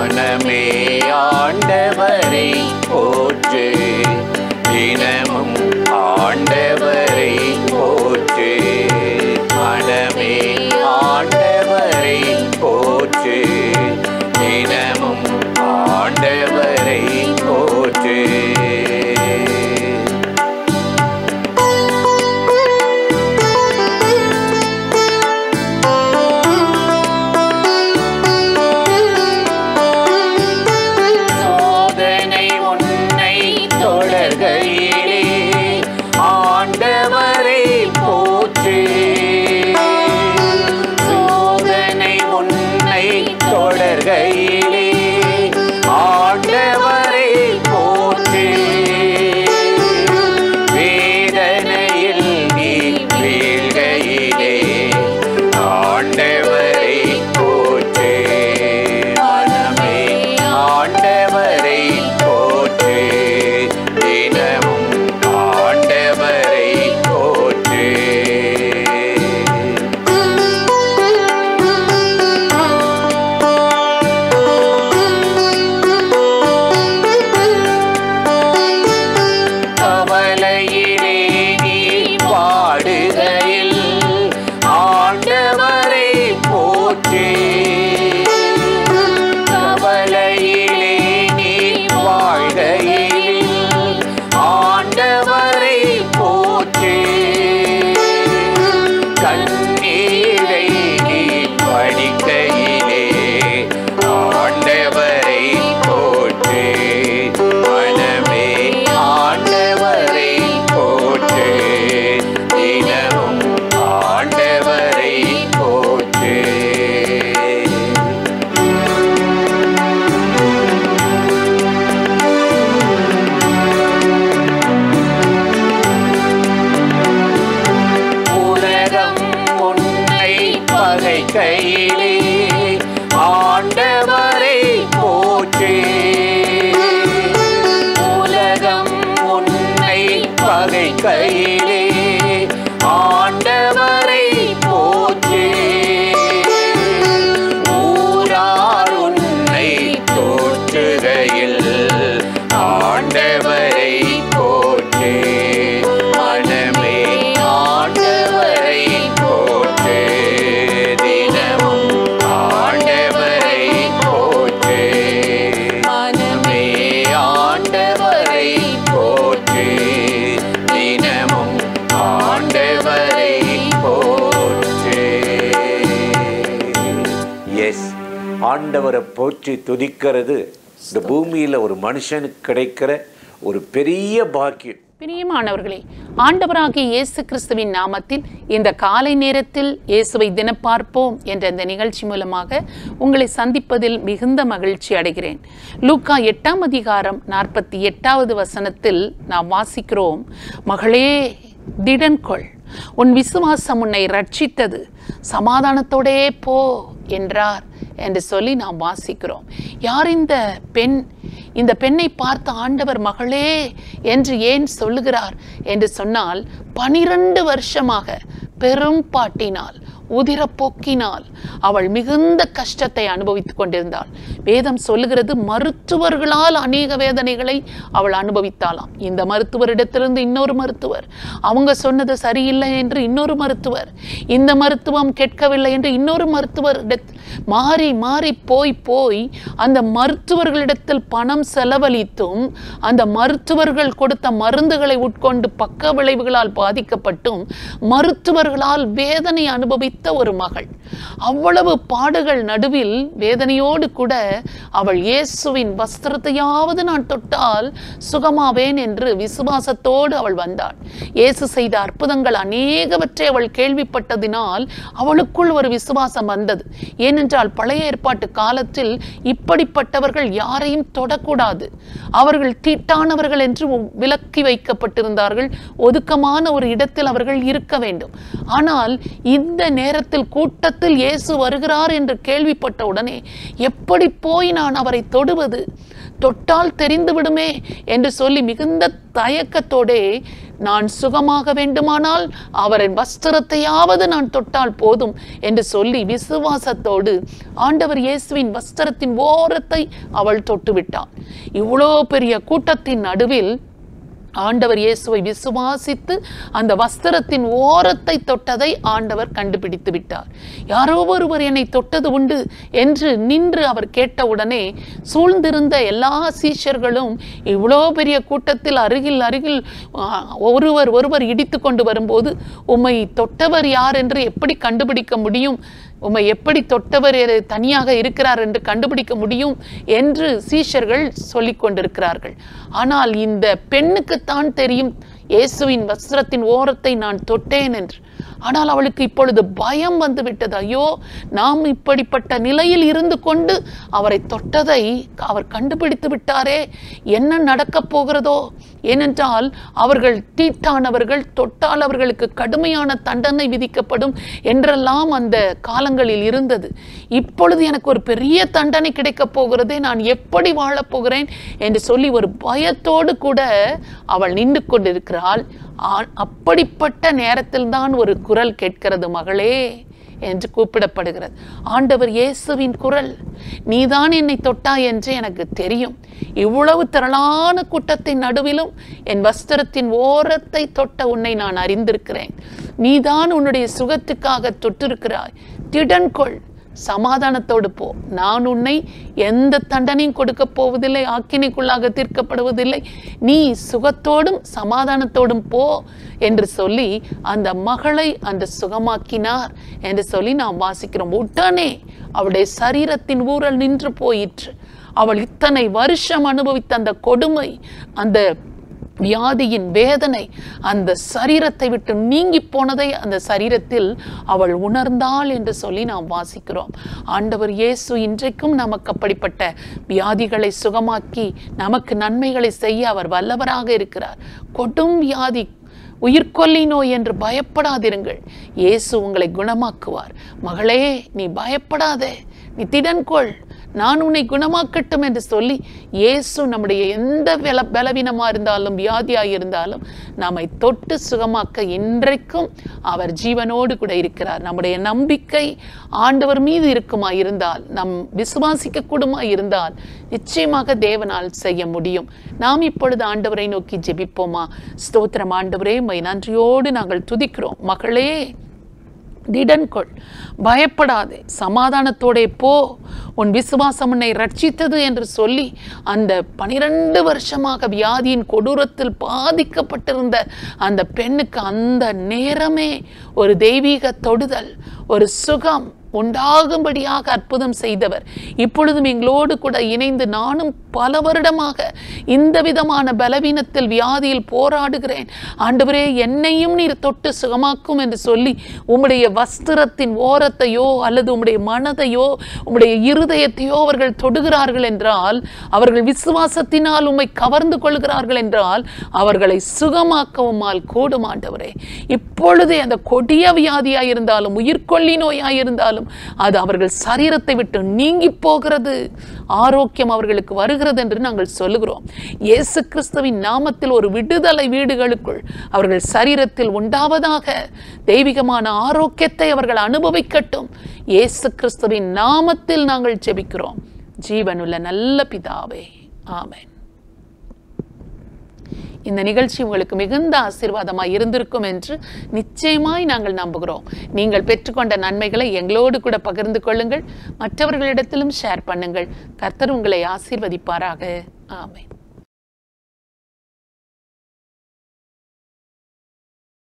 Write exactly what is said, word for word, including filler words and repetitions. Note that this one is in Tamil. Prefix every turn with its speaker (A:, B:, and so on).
A: மனமே ஆண்டவரை போற்று, தினமும் ஆண்டவரை போற்று. மனமே ஆண்டவரை போற்று, தினமும் ஆண்டவரை போற்று. கையிலே ஆண்டவரை போற்றி, ஊரார் உன்னை போற்றுகையில் ஆண்டவரை போற்றி. மனமே ஆண்டவரை போற்று, தினமும் ஆண்டவரை போற்று. மனமே ஆண்டவரை போற்று, தினமும் ஆண்டவரை போற்று. எஸ், ஆண்டவரை போற்றி துதிக்கிறது இந்த பூமியில் ஒரு மனுஷனுக்கு கிடைக்கிற ஒரு பெரிய பாக்கியம்.
B: பிரியமானவர்களே, ஆண்டவராகிய இயேசு கிறிஸ்துவின் நாமத்தில் இந்த காலை நேரத்தில் இயேசுவை தினம் பார்ப்போம் என்ற இந்த நிகழ்ச்சி மூலமாக உங்களை சந்திப்பதில் மிகுந்த மகிழ்ச்சி அடைகிறேன். லூக்கா எட்டாம் அதிகாரம் நாற்பத்தி எட்டாவது வசனத்தில் நாம் வாசிக்கிறோம், மகளே திடன்கொள், உன் விசுவாசம் உன்னை ரட்சித்தது, சமாதானத்தோடே போ என்றார் என்று சொல்லி நாம் வாசிக்கிறோம். யார் இந்த பெண்? இந்த பெண்ணை பார்த்த ஆண்டவர் மகளே என்று ஏன் சொல்லுகிறார் என்று சொன்னால், பனிரெண்டு வருஷமாக பெரும் பாட்டினால் உதிரப்போக்கினால் அவள் மிகுந்த கஷ்டத்தை அனுபவித்துக் கொண்டிருந்தாள். வேதம் சொல்லுகிறது, மருத்துவர்களால் அநேக வேதனைகளை அவள் அனுபவித்தாளாம். இந்த மருத்துவரிடத்திலிருந்து இன்னொரு மருத்துவர், அவங்க சொன்னது சரியில்லை என்று இன்னொரு மருத்துவர், இந்த மருத்துவம் கேட்கவில்லை என்று இன்னொரு மருத்துவர் மாறி மாறி போய் போய் அந்த மருத்துவர்களிடத்தில் பணம் செலவழித்தும் அந்த மருத்துவர்கள் கொடுத்த மருந்துகளை உட்கொண்டு பக்க விளைவுகளால் பாதிக்கப்பட்டும் மருத்துவர்களால் வேதனை அனுபவித்த ஒரு மகள். அவ்வளவு பாடுகள் நடுவில் வேதனையோடு கூட அவள் இயேசுவின் வஸ்திரத்தையாவது நான் தொட்டால் சுகமாவேன் என்று விசுவாசத்தோடு அவள் வந்தாள். இயேசு செய்த அற்புதங்கள் அநேகவற்றை அவள் கேள்விப்பட்டதினால் அவளுக்குள் ஒரு விசுவாசம் வந்தது. ஏனென்றால் பழைய ஏற்பாட்டு காலத்தில் இப்படிப்பட்டவர்கள் யாரையும் தொடக்கூடாது, அவர்கள் தீட்டானவர்கள் என்று விலக்கி வைக்கப்பட்டிருந்தார்கள். ஒதுக்கமான ஒரு இடத்தில் அவர்கள் இருக்க வேண்டும். ஆனால் இந்த நேரத்தில் கூட்டத்தில் இயேசு வருகிறார் என்று கேள்விப்பட்ட உடனே எப்படி போய் நான் அவரை தொடுவது, தொட்டால் தெரிந்து விடுமே என்று சொல்லி மிகுந்த தயக்கத்தோடே நான் சுகமாக வேண்டுமானால் அவரின் வஸ்திரத்தையாவது நான் தொட்டால் போதும் என்று சொல்லி விசுவாசத்தோடு ஆண்டவர் இயேசுவின் வஸ்திரத்தின் ஓரத்தை அவள் தொட்டுவிட்டாள். இவ்வளோ பெரிய கூட்டத்தின் நடுவில் ஆண்டவர் இயேசுவை விசுவாசித்து அந்த வஸ்திரத்தின் ஓரத்தை தொட்டதை ஆண்டவர் கண்டுபிடித்து விட்டார். யாரோ ஒருவர் என்னை தொட்டது உண்டு என்று நின்று அவர் கேட்டவுடனே சூழ்ந்திருந்த எல்லா சீஷர்களும் இவ்வளோ பெரிய கூட்டத்தில் அருகில் அருகில் ஒருவர் ஒருவர் இடித்து கொண்டு வரும்போது உம்மை தொட்டவர் யார் என்று எப்படி கண்டுபிடிக்க முடியும், உம்மை எப்படி தொட்டவர் தனியாக இருக்கிறார் என்று கண்டுபிடிக்க முடியும் என்று சீஷர்கள் சொல்லிக் கொண்டிருக்கிறார்கள். ஆனால் இந்த பெண்ணுக்குத்தான் தெரியும் இயேசுவின் வஸ்திரத்தின் ஓரத்தை நான் தொட்டேன் என்று. ஆனால் அவளுக்கு இப்பொழுது பயம் வந்து விட்டது. ஐயோ, நாம் இப்படிப்பட்ட நிலையில் இருந்து கொண்டு அவரை தொட்டதை அவர் கண்டுபிடித்து விட்டாரே, என்ன நடக்கப் போகிறதோ? ஏனென்றால் அவர்கள் தீட்டானவர்கள், தொட்டால் அவர்களுக்கு கடுமையான தண்டனை விதிக்கப்படும் என்றெல்லாம் அந்த காலங்களில் இருந்தது. இப்பொழுது எனக்கு ஒரு பெரிய தண்டனை கிடைக்கப் போகிறதே, நான் எப்படி வாழப்போகிறேன் என்று சொல்லி ஒரு பயத்தோடு கூட அவள் நின்று கொண்டிருக்கிறாள். அப்படிப்பட்ட நேரத்தில் தான் ஒரு குரல் கேட்கிறது, மகளே என்று கூப்பிடப்படுகிறது. ஆண்டவர் இயேசுவின் குரல், நீதான் என்னை தொட்டாய் என்று எனக்கு தெரியும். இவ்வளவு திரளான கூட்டத்தின் நடுவிலும் என் வஸ்திரத்தின் ஓரத்தை தொட்ட உன்னை நான் அறிந்திருக்கிறேன். நீதான் உன்னுடைய சுகத்துக்காக தொட்டிருக்கிறாய். திடன் கொள், சமாதானத்தோடு போ. நான் உன்னை எந்த தண்டனையும் கொடுக்க போவதில்லை, ஆக்கினைக்குள்ளாக தீர்க்கப்படுவதில்லை. நீ சுகத்தோடும் சமாதானத்தோடும் போ என்று சொல்லி அந்த மகளை அந்த சுகமாக்கினார் என்று சொல்லி நாம் வாசிக்கிறோம். உடனே அவளுடைய சரீரத்தின் ஊரல் நின்று போயிற்று. அவள் இத்தனை வருஷம் அனுபவித்த அந்த கொடுமை, அந்த வியாதியின் வேதனை அந்த சரீரத்தை விட்டு நீங்கி போனதை அந்த சரீரத்தில் அவள் உணர்ந்தாள் என்று சொல்லி நாம் வாசிக்கிறோம். ஆண்டவர் இயேசு இன்றைக்கும் நமக்கு அப்படிப்பட்ட வியாதிகளை சுகமாக்கி நமக்கு நன்மைகளை செய்ய அவர் வல்லவராக இருக்கிறார். கொடும் வியாதி, உயிர்கொல்லி நோய் என்று பயப்படாதிருங்கள், இயேசு உங்களை குணமாக்குவார். மகளே, நீ பயப்படாதே, நீ திடன் கொள், நான் உன்னை குணமாக்கட்டும் என்று சொல்லி இயேசு நம்முடைய எந்த பல பலவீனமாக இருந்தாலும் வியாதியாக இருந்தாலும் நம்மை தொட்டு சுகமாக்க இன்றைக்கும் அவர் ஜீவனோடு கூட இருக்கிறார். நம்முடைய நம்பிக்கை ஆண்டவர் மீது இருக்குமா இருந்தால், நம் விசுவாசிக்க கூடுமா இருந்தால் நிச்சயமாக தேவனால் செய்ய முடியும். நாம் இப்பொழுது ஆண்டவரை நோக்கி ஜெபிப்போமா? ஸ்தோத்திரம் ஆண்டவரே, உம்மை நன்றியோடு நாங்கள் துதிக்கிறோம். மகளே, திடன் கொள், பயப்படாதே, சமாதானத்தோடே போ, உன் விசுவாசம் உன்னை ரட்சித்தது என்று சொல்லி அந்த பனிரெண்டு வருஷமாக வியாதியின் கொடூரத்தில் பாதிக்கப்பட்டிருந்த அந்த பெண்ணுக்கு அந்த நேரமே ஒரு தெய்வீக தொடுதல், ஒரு சுகம் உண்டாகும்படியாக அற்புதம் செய்தவர் இப்பொழுதும் எங்களோடு கூட இணைந்து, நானும் பல வருடமாக இந்த விதமான பலவீனத்தில் வியாதியில் போராடுகிறேன், ஆண்டவரே என்னையும் நீர் தொட்டு சுகமாக்கும் என்று சொல்லி உம்முடைய வஸ்திரத்தின் ஓரத்தையோ அல்லது உம்முடைய மனதையோ உம்முடைய இருதயத்தையோ அவர்கள் தொடுகிறார்கள் என்றால், அவர்கள் விசுவாசத்தினால் உம்மை கவர்ந்து கொள்கிறார்கள் என்றால் அவர்களை சுகமாக்கவுமால் கூடும். ஆண்டவரே, இப்பொழுதே அந்த கொடிய வியாதியாய் இருந்தாலும் உயிர்கொல்லி நோயாய் இருந்தாலும் அது அவர்கள் சரீரத்தை விட்டு நீங்கி போகிறது, ஆரோக்கியம் அவர்களுக்கு வருகிறது என்று நாங்கள் சொல்லுகிறோம். இயேசு கிறிஸ்துவின் நாமத்தில் ஒரு விடுதலை வீடுகளுக்குள் அவர்கள் சரீரத்தில் உண்டாவதாக. தெய்வீகமான ஆரோக்கியத்தை அவர்கள் அனுபவிக்கட்டும். இயேசு கிறிஸ்துவின் நாமத்தில் நாங்கள் ஜெபிக்கிறோம் ஜீவனுள்ள நல்ல பிதாவே, ஆமென். இந்த நிகழ்ச்சி உங்களுக்கு மிகுந்த ஆசீர்வாதமாய் இருந்திருக்கும் என்று நிச்சயமாய் நாங்கள் நம்புகிறோம். நீங்கள் பெற்றுக்கொண்ட நன்மைகளை எங்களோடு கூட பகிர்ந்து கொள்ளுங்கள், மற்றவர்களிடத்திலும் ஷேர் பண்ணுங்கள். கர்த்தர் உங்களை ஆசீர்வதிப்பாராக. ஆமென்.